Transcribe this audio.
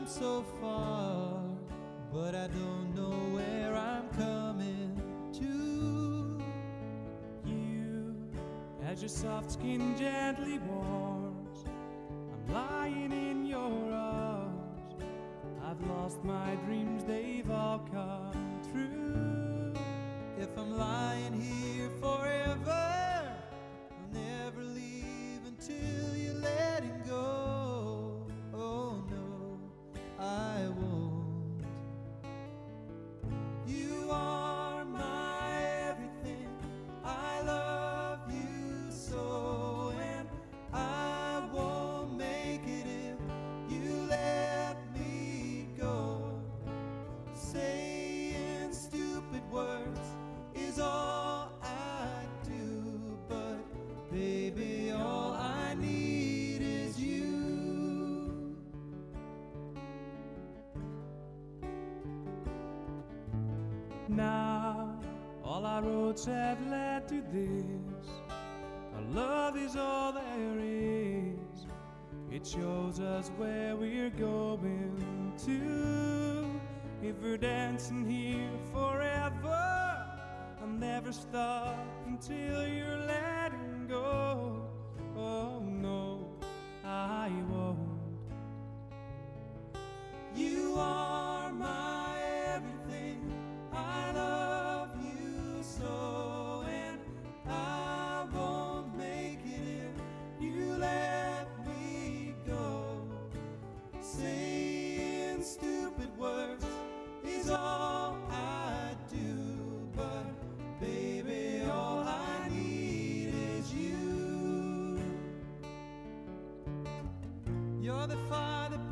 come so far, but I don't know where I'm coming to. You, as your soft skin gently warms, I'm lying in your arms. I've lost my dreams, they've all come true. If I'm lying here forever, I'll never leave until you're letting go. Oh no, I won't. You are my everything, I love you so, and I won't make it if you let me go. Saying stupid words is all I do, but baby, all I need is you. Now, all our roads have led to this. Our love is all there is. It shows us where we're going to. If we're dancing here forever, I'll never stop until you're letting go. Oh no, I won't. You are my everything, I love you so, and I won't make it if you let me go. Saying stupid words is all I do, but baby, all I need is you. You're the fire that